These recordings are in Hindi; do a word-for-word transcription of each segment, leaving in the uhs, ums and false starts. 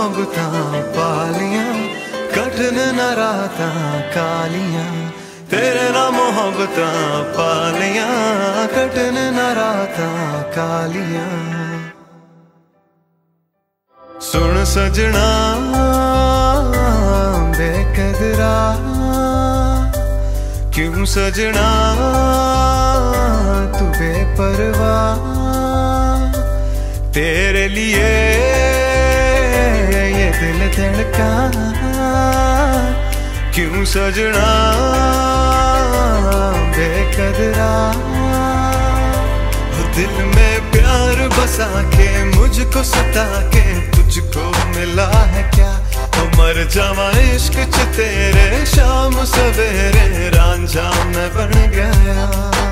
मोहब्बतां पालियां कटन न रातां कालियां। तेरे नाल मोहब्बतां पालियां कटन न रातां कालियां। सुन सजना बेकदरा क्यों सजना तू बेपरवाह। तेरे लिए ये दिल धड़का क्यों सजना बेकदरा। दिल में प्यार बसा के मुझको सता के तुझको मिला है क्या। तो मर जावा इश्क च तेरे शाम सवेरे रांझा मैं बन गया।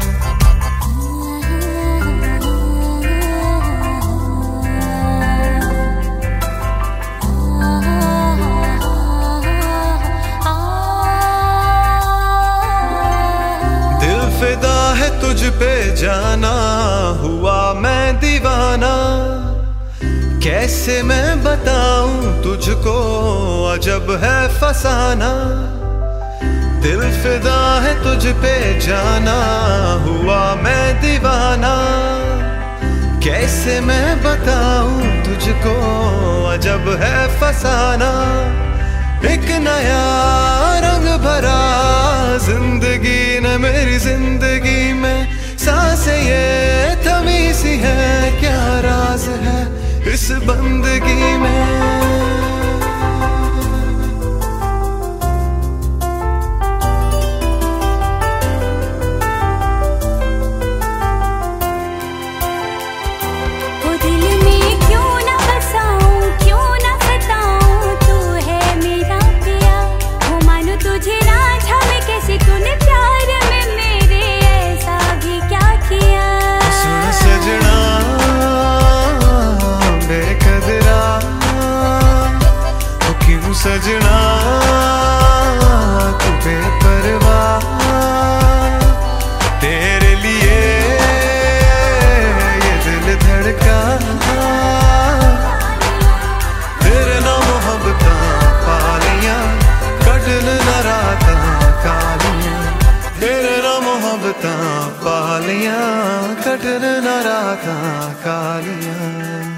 दिल फिदा है तुझ पे जाना हुआ मैं दीवाना। कैसे मैं बताऊं तुझको अजब है फसाना। दिल फिदा है तुझ पे जाना हुआ मैं दीवाना। कैसे मैं बताऊं तुझको अजब है फसाना। एक नया रंग भरा जिंदगी ने मेरी जिंदगी में। सांसें ये थमी सी है क्या राज है इस बंदगी में। सजना तू बेपरवाह। तेरे लिए ये दिल धड़का तेरे नाल मोहब्बतां पालियां कटन न रातां कालियां। तेरे नाल मोहब्बतां पालियां कटन न रातां कालियां।